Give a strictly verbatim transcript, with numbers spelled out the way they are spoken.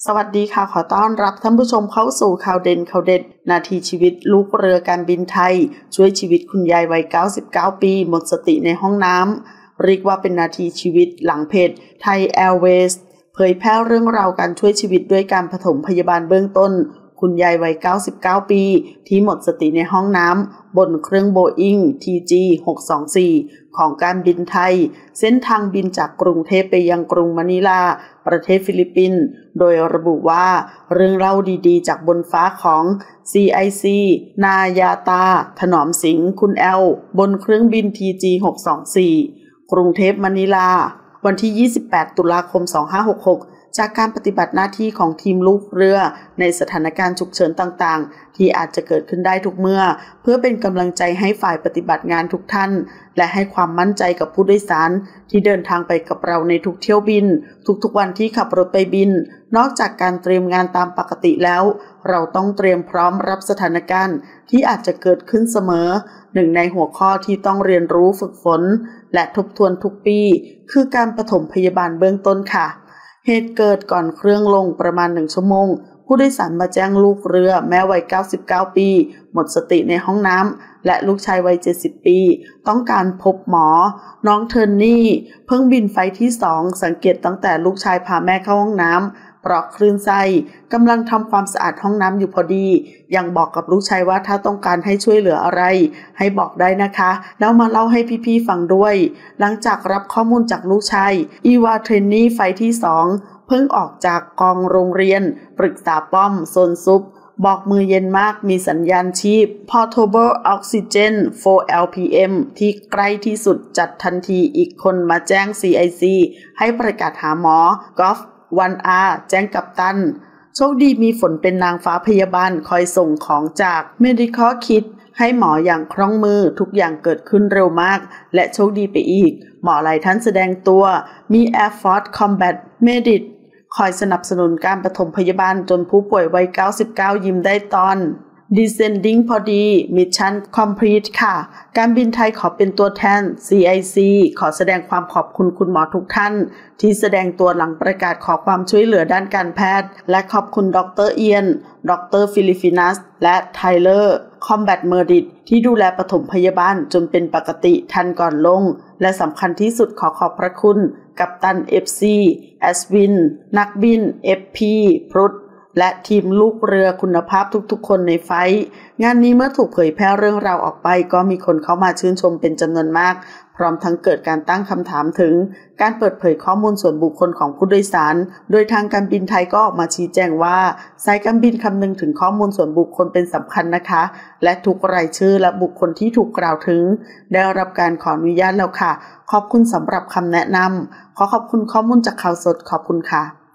สวัสดีค่ะขอต้อนรับท่านผู้ชมเข้าสู่ข่าวเด่นข่าวเด็ดนาทีชีวิตลูกเรือการบินไทยช่วยชีวิตคุณยายวัยเก้าสิบเก้าปีหมดสติในห้องน้ำเรียกว่าเป็นนาทีชีวิตหลังเพจไทยแอร์เวย์เผยแพร่เรื่องราวการช่วยชีวิตด้วยการปฐมพยาบาลเบื้องต้นคุณยายวัยเก้าสิบเก้าปีที่หมดสติในห้องน้ำบนเครื่องโบอิ้ง ที จี หกสองสี่ ของการบินไทยเส้นทางบินจากกรุงเทพไปยังกรุงมะนิลาประเทศฟิลิปปินส์โดยระบุว่าเรื่องเล่าดีๆจากบนฟ้าของ ซี ไอ ซี นายาตาถนอมสิงห์คุณแอลบนเครื่องบิน ที จี หกสองสี่ กรุงเทพมะนิลาวันที่ยี่สิบแปดตุลาคมสองพันห้าร้อยหกสิบหกจากการปฏิบัติหน้าที่ของทีมลูกเรือในสถานการณ์ฉุกเฉินต่างๆที่อาจจะเกิดขึ้นได้ทุกเมื่อเพื่อเป็นกำลังใจให้ฝ่ายปฏิบัติงานทุกท่านและให้ความมั่นใจกับผู้โดยสารที่เดินทางไปกับเราในทุกเที่ยวบินทุกๆวันที่ขับรถไปบินนอกจากการเตรียมงานตามปกติแล้วเราต้องเตรียมพร้อมรับสถานการณ์ที่อาจจะเกิดขึ้นเสมอหนึ่งในหัวข้อที่ต้องเรียนรู้ฝึกฝนและทบทวนทุกปีคือการปฐมพยาบาลเบื้องต้นค่ะเหตุเกิดก่อนเครื่องลงประมาณหนึ่งชั่วโมงผู้โดยสารมาแจ้งลูกเรือแม่วัยเก้าสิบเก้าปีหมดสติในห้องน้ำและลูกชายวัยเจ็ดสิบปีต้องการพบหมอน้องเทิร์นนี่เพิ่งบินไฟที่สองสังเกตตั้งแต่ลูกชายพาแม่เข้าห้องน้ำเพราะคลื่นไส้กำลังทำความสะอาดห้องน้ำอยู่พอดียังบอกกับลูกชายว่าถ้าต้องการให้ช่วยเหลืออะไรให้บอกได้นะคะแล้วมาเล่าให้พี่ๆฟังด้วยหลังจากรับข้อมูลจากลูกชายอีวาเทรนนี่ไฟที่สองเพิ่งออกจากกองโรงเรียนปรึกษาป้อมโซนซุปบอกมือเย็นมากมีสัญญาณชีพ Portable Oxygen โฟร์ แอล พี เอ็ม ที่ใกล้ที่สุดจัดทันทีอีกคนมาแจ้ง ซี ไอ ซี ให้ประกาศหาหมอกอล์ฟ วัน อาร์ แจ้งกัปตันโชคดีมีฝนเป็นนางฟ้าพยาบาลคอยส่งของจาก Medical Kit ให้หมออย่างคล่องมือทุกอย่างเกิดขึ้นเร็วมากและโชคดีไปอีกหมอหลายท่านแสดงตัวมี Air Force Combat Medic คอยสนับสนุนการปฐมพยาบาลจนผู้ป่วยวัยเก้าสิบเก้ายิ้มได้ตอน Descending พอดี Mission Complete ค่ะการบินไทยขอเป็นตัวแทน ซี ไอ ซี ขอแสดงความขอบคุณคุณหมอทุกท่านที่แสดงตัวหลังประกาศขอความช่วยเหลือด้านการแพทย์และขอบคุณดรเอียนดรฟิลิปปินัสและไทเลอร์คอมแบทเมอร์ดิตที่ดูแลปฐมพยาบาลจนเป็นปกติทันก่อนลงและสำคัญที่สุดขอขอบพระคุณกัปตัน เอฟ ซี แอสวินนักบิน เอฟ พี พรุตและทีมลูกเรือคุณภาพทุกๆคนในไฟท์งานนี้เมื่อถูกเผยแพร่เรื่องราวออกไปก็มีคนเข้ามาชื่นชมเป็นจำนวนมากพร้อมทั้งเกิดการตั้งคำถามถึงการเปิดเผยข้อมูลส่วนบุคคลของผู้โดยสารโดยทางการบินไทยก็ออกมาชี้แจงว่าสายการบินคำนึงถึงข้อมูลส่วนบุคคลเป็นสำคัญนะคะและทุกรายชื่อและบุคคลที่ถูกกล่าวถึงได้รับการขออนุญาตแล้วค่ะขอบคุณสำหรับคำแนะนำขอขอบคุณข้อมูลจากข่าวสดขอบคุณค่ะ